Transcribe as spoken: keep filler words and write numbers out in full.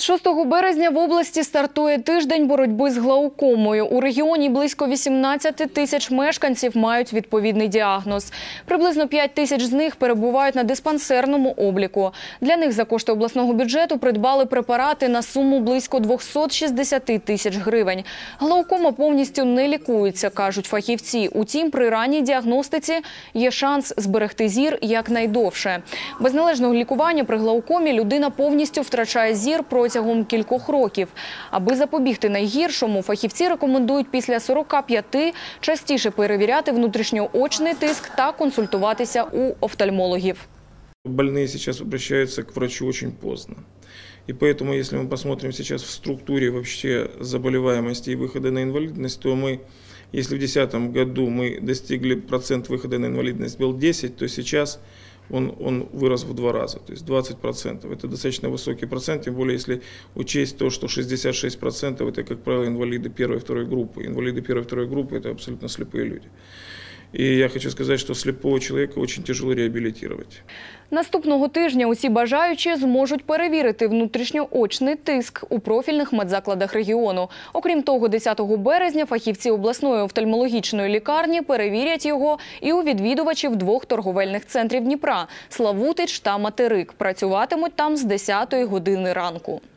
З шостого березня в області стартує тиждень боротьби з глаукомою. У регіоні близько вісімнадцяти тисяч мешканців мають відповідний діагноз. Приблизно п'ять тисяч з них перебувають на диспансерному обліку. Для них за кошти обласного бюджету придбали препарати на суму близько двохсот шістдесяти тисяч гривень. Глаукома повністю не лікується, кажуть фахівці. Утім, при ранній діагностиці є шанс зберегти зір якнайдовше. Без належного лікування при глаукомі людина повністю втрачає зір протягом кількох років. Аби запобігти найгіршому, фахівці рекомендують після сорока п'яти частіше перевіряти внутрішньоочний тиск та консультуватися у офтальмологів. Больные сейчас обращаются к врачу очень поздно. И поэтому, если мы посмотрим сейчас в структуре вообще заболеваемости и выхода на инвалидность, то мы, если в две тысячи десятом году мы достигли процент выхода на инвалидность был десять, то сейчас он, он вырос в два раза, то есть двадцать процентов. Это достаточно высокий процент, тем более если учесть то, что шестьдесят шесть процентов это, как правило, инвалиды первой и второй группы. Инвалиды первой и второй группы – это абсолютно слепые люди. І я хочу сказати, що сліпого чоловіка дуже тяжело реабілітувати. Наступного тижня усі бажаючі зможуть перевірити внутрішньоочний тиск у профільних медзакладах регіону. Окрім того, десятого березня фахівці обласної офтальмологічної лікарні перевірять його і у відвідувачів двох торговельних центрів Дніпра – Славутич та Материк. Працюватимуть там з десятої години ранку.